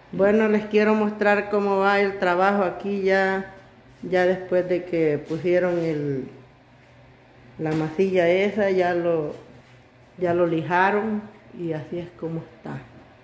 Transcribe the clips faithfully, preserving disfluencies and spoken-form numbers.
Bueno, les quiero mostrar cómo va el trabajo aquí ya, ya después de que pusieron el, la masilla esa, ya lo, ya lo lijaron y así es como está.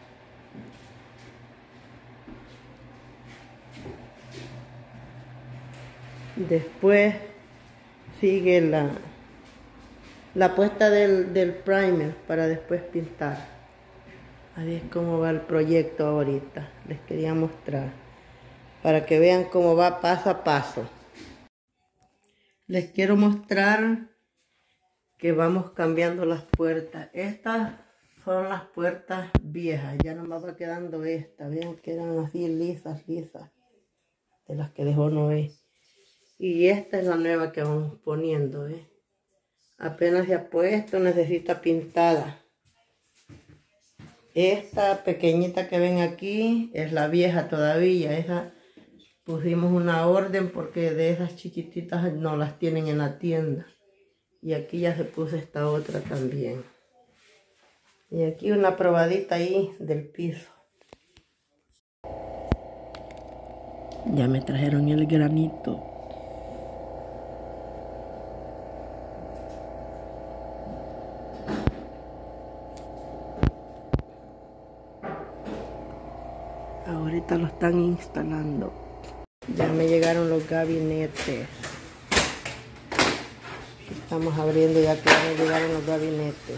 Después sigue la, la puesta del, del primer para después pintar. Así es como va el proyecto ahorita. Les quería mostrar para que vean cómo va paso a paso. Les quiero mostrar que vamos cambiando las puertas. Estas son las puertas viejas. Ya nomás va quedando esta. Vean que eran así lisas, lisas. De las que dejó Noé. Y esta es la nueva que vamos poniendo. ¿eh? Apenas se ha puesto, necesita pintada. Esta pequeñita que ven aquí es la vieja todavía. Esa pusimos una orden porque de esas chiquititas no las tienen en la tienda. Y aquí ya se puso esta otra también. Y aquí una probadita ahí del piso. Ya me trajeron el granito. Ahorita lo están instalando. Ya me llegaron los gabinetes. Estamos abriendo ya que ya me llegaron los gabinetes.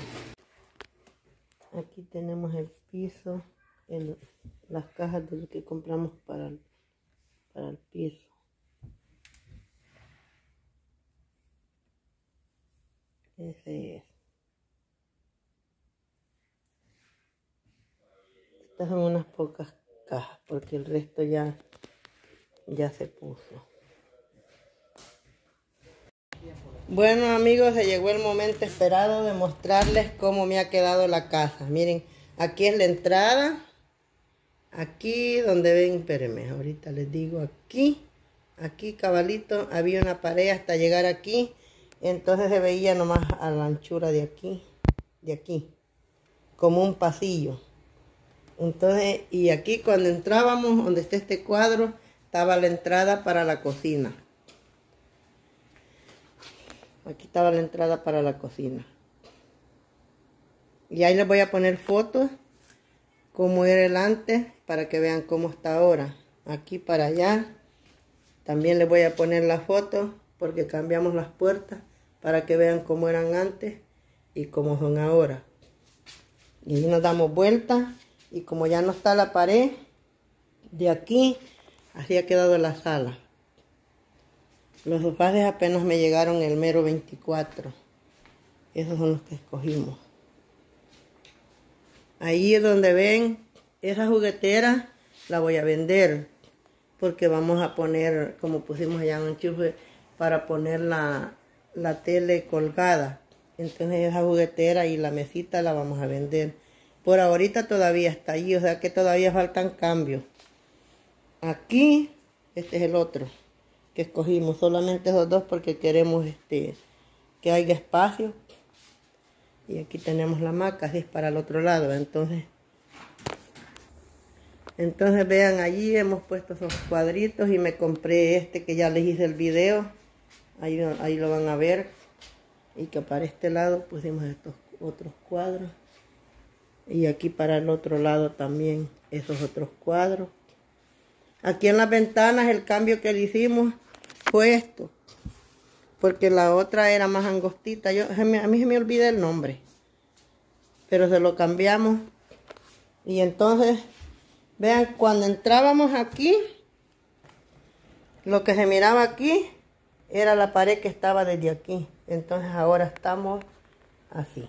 Aquí tenemos el piso, el, las cajas de lo que compramos para el, para el piso. Ese es. Estas son unas pocas cajas porque el resto ya, ya se puso. Bueno amigos, se llegó el momento esperado de mostrarles cómo me ha quedado la casa. Miren, aquí es la entrada. Aquí donde ven, espérenme, ahorita les digo aquí. Aquí cabalito, había una pared hasta llegar aquí. Entonces se veía nomás a la anchura de aquí, de aquí, como un pasillo. Entonces, y aquí cuando entrábamos, donde está este cuadro, estaba la entrada para la cocina. Aquí estaba la entrada para la cocina. Y ahí les voy a poner fotos, cómo era el antes, para que vean cómo está ahora. Aquí para allá. También les voy a poner la foto, porque cambiamos las puertas, para que vean cómo eran antes y cómo son ahora. Y ahí nos damos vuelta, y como ya no está la pared, de aquí, así ha quedado la sala. Los sofás apenas me llegaron el mero veinticuatro. Esos son los que escogimos. Ahí es donde ven, esa juguetera la voy a vender. Porque vamos a poner, como pusimos allá un enchufe, para poner la, la tele colgada. Entonces esa juguetera y la mesita la vamos a vender. Por ahorita todavía está allí, o sea que todavía faltan cambios. Aquí, este es el otro que escogimos, solamente esos dos porque queremos este que haya espacio. Y aquí tenemos la hamaca, así es para el otro lado. Entonces, entonces vean, allí hemos puesto esos cuadritos y me compré este que ya les hice el video. Ahí, ahí lo van a ver. Y que para este lado pusimos estos otros cuadros. Y aquí para el otro lado también esos otros cuadros. Aquí en las ventanas el cambio que le hicimos fue esto. Porque la otra era más angostita. Yo, a mí se me olvida el nombre. Pero se lo cambiamos. Y entonces, vean, cuando entrábamos aquí, lo que se miraba aquí era la pared que estaba desde aquí. Entonces ahora estamos así.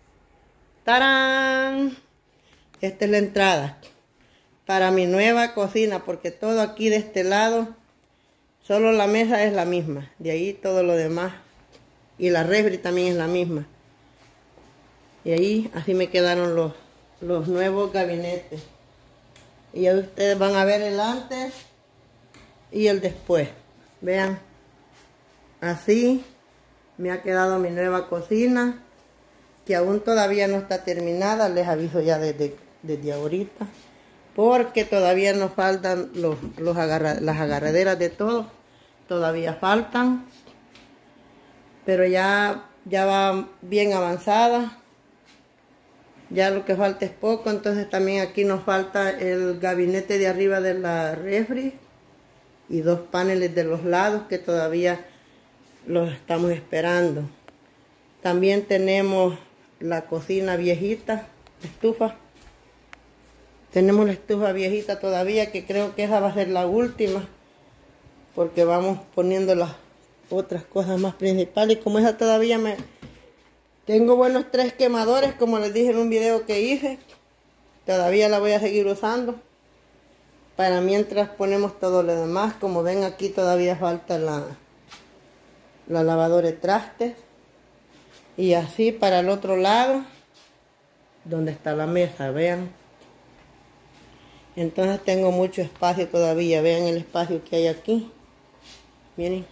¡Tarán! Esta es la entrada para mi nueva cocina, porque todo aquí de este lado, solo la mesa es la misma, de ahí todo lo demás, y la refri también es la misma. Y ahí así me quedaron los, los nuevos gabinetes. Y ya ustedes van a ver el antes y el después. Vean, así me ha quedado mi nueva cocina, que aún todavía no está terminada, les aviso ya desde, desde ahorita. porque todavía nos faltan los, los agarra, las agarraderas de todo, todavía faltan, pero ya, ya va bien avanzada, ya lo que falta es poco. Entonces también aquí nos falta el gabinete de arriba de la refri y dos paneles de los lados que todavía los estamos esperando. También tenemos la cocina viejita, estufa. Tenemos la estufa viejita todavía, que creo que esa va a ser la última, porque vamos poniendo las otras cosas más principales. Y como esa todavía me... Tengo buenos tres quemadores, como les dije en un video que hice. Todavía la voy a seguir usando. Para mientras ponemos todo lo demás. Como ven, aquí todavía falta la, la lavadora de trastes. Y así para el otro lado, donde está la mesa, vean. Entonces tengo mucho espacio todavía. Vean el espacio que hay aquí. Miren.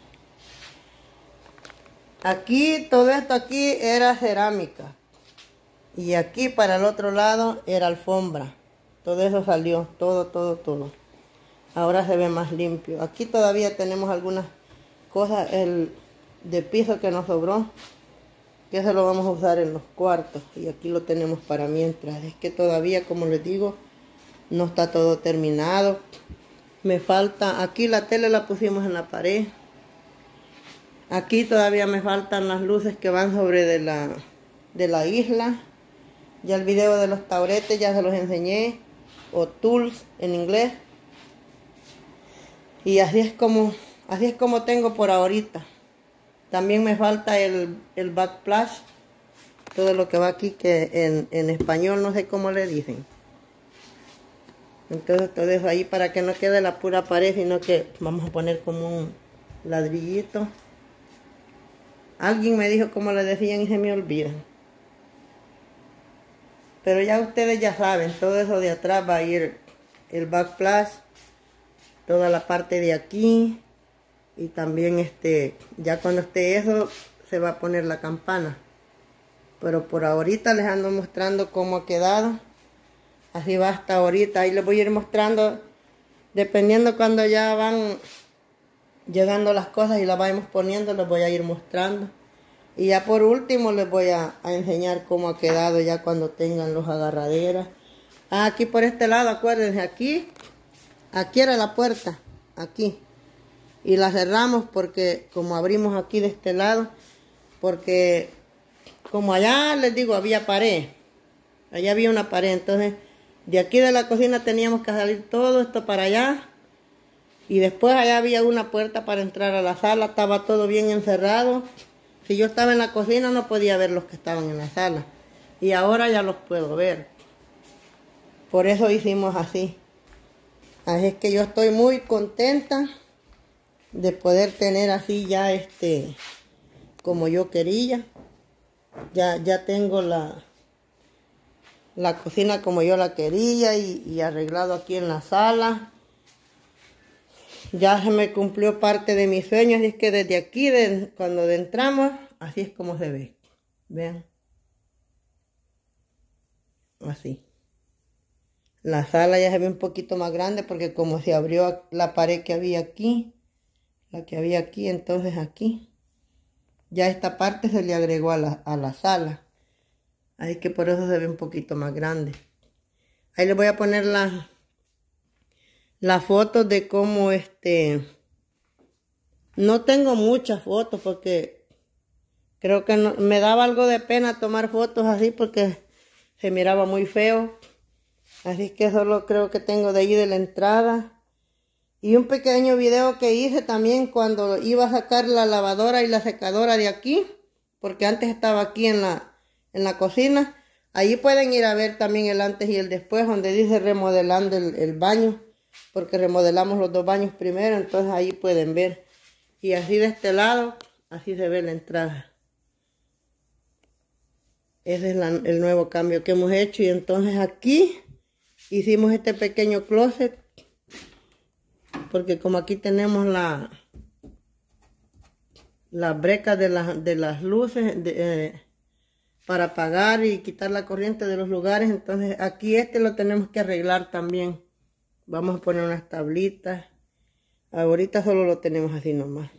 Aquí, todo esto aquí era cerámica. Y aquí para el otro lado era alfombra. Todo eso salió. Todo, todo, todo. Ahora se ve más limpio. Aquí todavía tenemos algunas cosas el, de piso que nos sobró. Que eso lo vamos a usar en los cuartos. Y aquí lo tenemos para mientras. Es que todavía, como les digo, no está todo terminado. Me falta, aquí la tele la pusimos en la pared. Aquí todavía me faltan las luces que van sobre de la, de la isla. Ya el video de los tauretes ya se los enseñé. O tools en inglés. Y así es como, así es como tengo por ahorita. También me falta el, el backsplash. Todo lo que va aquí, que en, en español no sé cómo le dicen. Entonces todo eso ahí para que no quede la pura pared, sino que vamos a poner como un ladrillito. Alguien me dijo cómo le decían y se me olvidan. Pero ya ustedes ya saben, todo eso de atrás va a ir el backsplash, toda la parte de aquí. Y también este, ya cuando esté eso, se va a poner la campana. Pero por ahorita les ando mostrando cómo ha quedado. Así va hasta ahorita. Ahí les voy a ir mostrando, dependiendo cuando ya van llegando las cosas y las vayamos poniendo, les voy a ir mostrando. Y ya por último les voy a, a enseñar cómo ha quedado ya cuando tengan los agarraderas. Ah, aquí por este lado, acuérdense, aquí, aquí era la puerta, aquí. Y la cerramos porque, como abrimos aquí de este lado, porque como allá les digo, había pared. Allá había una pared, entonces de aquí de la cocina teníamos que salir todo esto para allá. Y después allá había una puerta para entrar a la sala, estaba todo bien encerrado. Si yo estaba en la cocina no podía ver los que estaban en la sala. Y ahora ya los puedo ver. Por eso hicimos así. Así es que yo estoy muy contenta de poder tener así ya este, como yo quería. Ya, ya tengo la, la cocina como yo la quería y, y arreglado aquí en la sala. Ya se me cumplió parte de mis sueños, así es que desde aquí, de, cuando entramos, así es como se ve. Vean. Así. La sala ya se ve un poquito más grande porque como se abrió la pared que había aquí, la que había aquí, entonces aquí, ya esta parte se le agregó a la, a la sala. Así que por eso se ve un poquito más grande. Ahí les voy a poner las la fotos de cómo este... No tengo muchas fotos porque creo que no, me daba algo de pena tomar fotos así porque se miraba muy feo. Así que solo creo que tengo de ahí de la entrada. Y un pequeño video que hice también cuando iba a sacar la lavadora y la secadora de aquí. Porque antes estaba aquí en la, en la cocina. Ahí pueden ir a ver también el antes y el después, donde dice remodelando el, el baño. Porque remodelamos los dos baños primero, entonces ahí pueden ver. Y así de este lado, así se ve la entrada. Ese es la, el nuevo cambio que hemos hecho. Y entonces aquí hicimos este pequeño closet. Porque como aquí tenemos la las brecas de, la, de las luces de, eh, para apagar y quitar la corriente de los lugares. Entonces aquí este lo tenemos que arreglar también. Vamos a poner unas tablitas. Ahorita solo lo tenemos así nomás.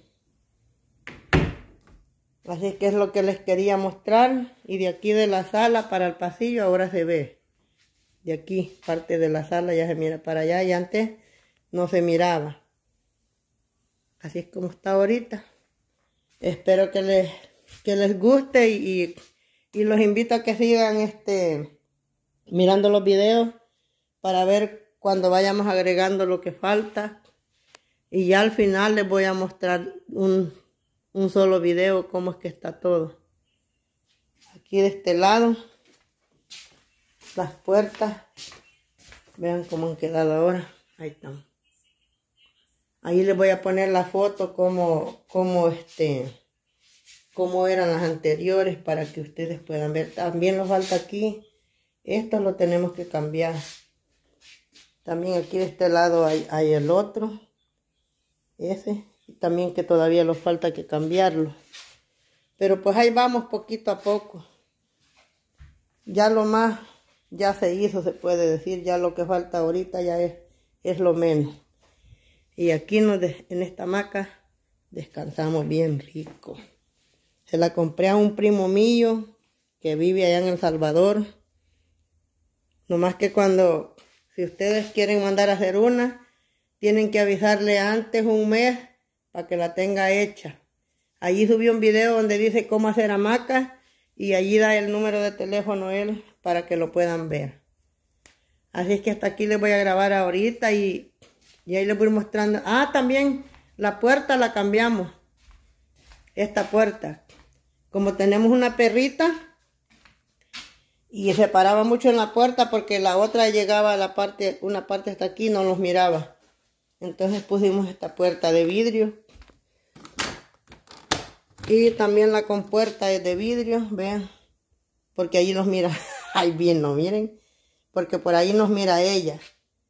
Así que es lo que les quería mostrar. Y de aquí de la sala para el pasillo ahora se ve. De aquí, parte de la sala ya se mira para allá. Y antes no se miraba. Así es como está ahorita. Espero que les, que les guste. Y, y, y los invito a que sigan este, mirando los videos. Para ver cuando vayamos agregando lo que falta. Y ya al final les voy a mostrar un... un solo video cómo es que está todo. Aquí de este lado las puertas, vean cómo han quedado ahora. Ahí están. Ahí les voy a poner la foto como como este como eran las anteriores para que ustedes puedan ver. También nos falta aquí, esto lo tenemos que cambiar. También aquí de este lado hay, hay el otro, ese. También que todavía nos falta que cambiarlo. Pero pues ahí vamos poquito a poco. Ya lo más ya se hizo, se puede decir. Ya lo que falta ahorita ya es, es lo menos. Y aquí nos de, en esta hamaca descansamos bien rico. Se la compré a un primo mío que vive allá en El Salvador. Nomás que cuando, si ustedes quieren mandar a hacer una, tienen que avisarle antes un mes para que la tenga hecha. Allí subí un video donde dice cómo hacer hamacas y allí da el número de teléfono él para que lo puedan ver. Así es que hasta aquí les voy a grabar ahorita y, y ahí les voy mostrando. Ah, también la puerta la cambiamos. Esta puerta. Como tenemos una perrita y se paraba mucho en la puerta porque la otra llegaba a la parte, una parte hasta aquí, no los miraba. Entonces pusimos esta puerta de vidrio. Y también la compuerta es de vidrio, vean. Porque ahí nos mira, ahí bien, no miren. Porque por ahí nos mira ella.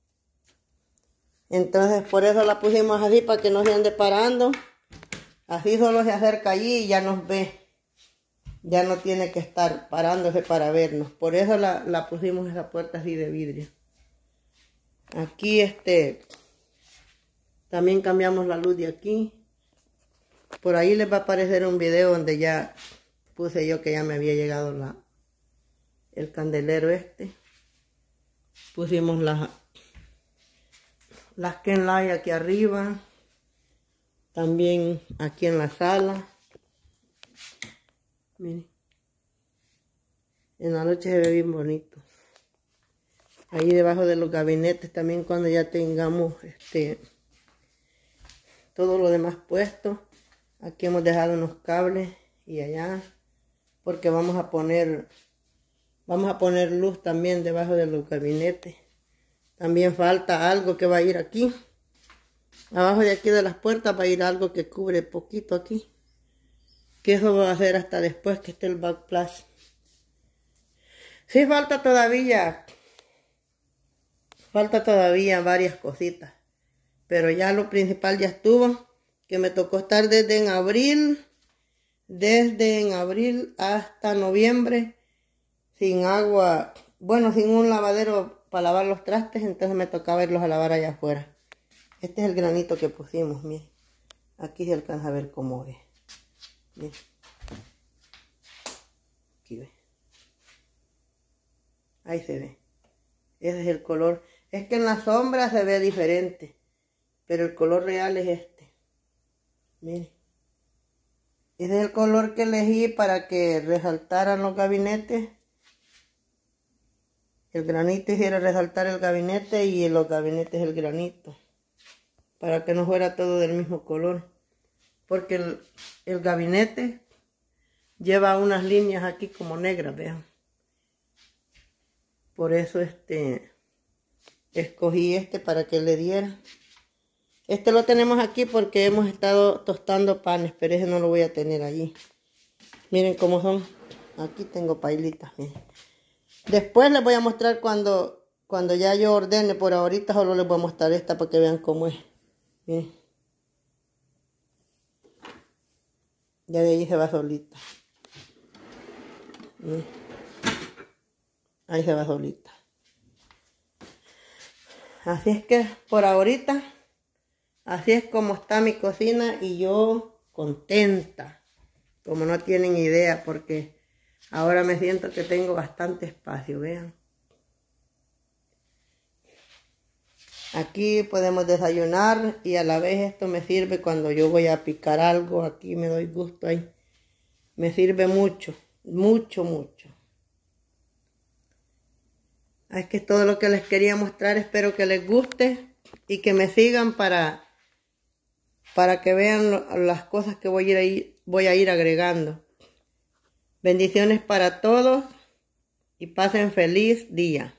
Entonces por eso la pusimos así para que no se ande parando. Así solo se acerca allí y ya nos ve. Ya no tiene que estar parándose para vernos. Por eso la, la pusimos esa puerta así de vidrio. Aquí este... también cambiamos la luz de aquí. Por ahí les va a aparecer un video donde ya puse yo que ya me había llegado la, el candelero este. Pusimos las, las Ken Light aquí arriba. También aquí en la sala. Miren. En la noche se ve bien bonito. Ahí debajo de los gabinetes también cuando ya tengamos este... todo lo demás puesto. Aquí hemos dejado unos cables y allá. Porque vamos a poner. Vamos a poner luz también debajo de los gabinetes. También falta algo que va a ir aquí. Abajo de aquí de las puertas va a ir algo que cubre poquito aquí. Que eso va a hacer hasta después que esté el backsplash. Sí falta todavía. Falta todavía varias cositas. Pero ya lo principal ya estuvo. Que me tocó estar desde en abril, desde en abril hasta noviembre, sin agua, bueno, sin un lavadero para lavar los trastes, entonces me tocaba irlos a lavar allá afuera. Este es el granito que pusimos, miren. Aquí se alcanza a ver cómo es. Miren. Aquí ve. Ahí se ve. Ese es el color. Es que en la sombra se ve diferente, pero el color real es este. Miren, ese es el color que elegí para que resaltaran los gabinetes. El granito hiciera resaltar el gabinete y en los gabinetes el granito. Para que no fuera todo del mismo color. Porque el, el gabinete lleva unas líneas aquí como negras, vean. Por eso este escogí este para que le diera. Este lo tenemos aquí porque hemos estado tostando panes, pero ese no lo voy a tener allí. Miren cómo son. Aquí tengo pailitas, miren. Después les voy a mostrar cuando, cuando ya yo ordene. Por ahorita solo les voy a mostrar esta para que vean cómo es. Miren. Ya de ahí se va solita. Miren. Ahí se va solita. Así es que por ahorita, así es como está mi cocina y yo contenta, como no tienen idea, porque ahora me siento que tengo bastante espacio, vean. Aquí podemos desayunar y a la vez esto me sirve cuando yo voy a picar algo, aquí me doy gusto ahí. Me sirve mucho, mucho, mucho. Es que es todo lo que les quería mostrar, espero que les guste y que me sigan para, para que vean lo, las cosas que voy a, ir, voy a ir agregando. Bendiciones para todos y pasen feliz día.